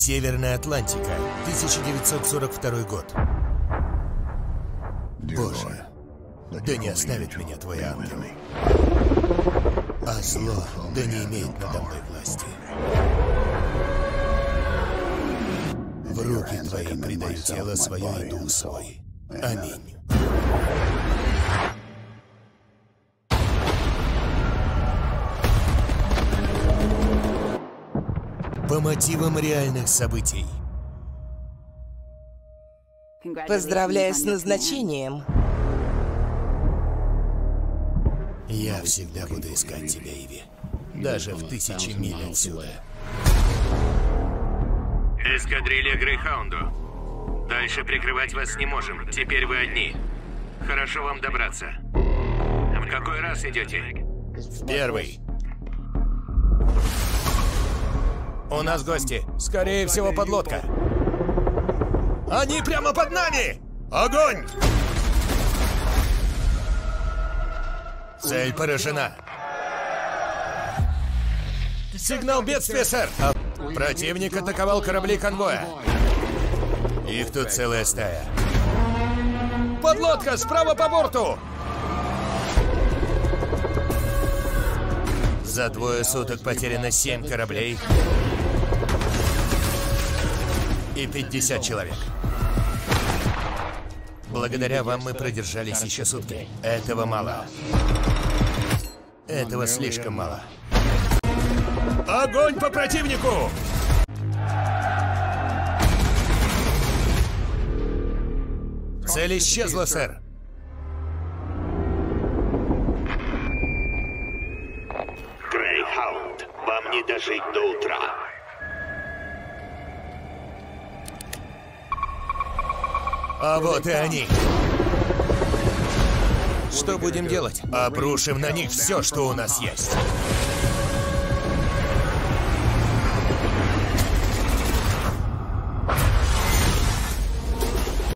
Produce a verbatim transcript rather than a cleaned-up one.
Северная Атлантика, тысяча девятьсот сорок второй год. Боже, да не оставит меня твой ангел. А зло да не имеет надо мной власти. В руки твои предаю тело свое и дух свой. Аминь. По мотивам реальных событий. Поздравляю с назначением. Я всегда буду искать тебя, Иви. Даже в тысячи миль отсюда. Эскадрилья Грейхаунду. Дальше прикрывать вас не можем. Теперь вы одни. Хорошо вам добраться. В какой раз идете? В первый. У нас гости. Скорее всего, подлодка. Они прямо под нами! Огонь! Цель поражена. Сигнал бедствия, сэр! Противник атаковал корабли конвоя. Их тут целая стая. Подлодка справа по борту! За двое суток потеряно семь кораблей и пятьдесят человек. Благодаря вам мы продержались еще сутки. Этого мало. Этого слишком мало. Огонь по противнику! Цель исчезла, сэр. Грейхаунд, вам не дожить до утра. А вот и они. Что будем делать? Обрушим на них все, что у нас есть.